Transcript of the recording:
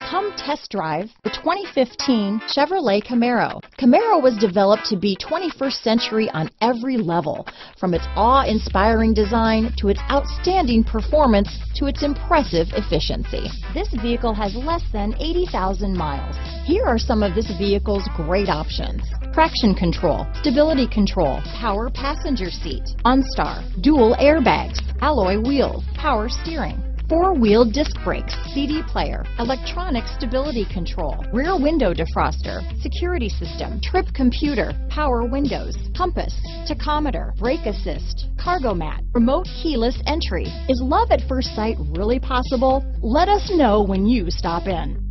Come test drive the 2015 Chevrolet Camaro. Camaro was developed to be 21st century on every level, from its awe-inspiring design to its outstanding performance to its impressive efficiency. This vehicle has less than 80,000 miles. Here are some of this vehicle's great options: traction control, stability control, power passenger seat, OnStar, dual airbags, alloy wheels, power steering, four-wheel disc brakes, CD player, electronic stability control, rear window defroster, security system, trip computer, power windows, compass, tachometer, brake assist, cargo mat, remote keyless entry. Is love at first sight really possible? Let us know when you stop in.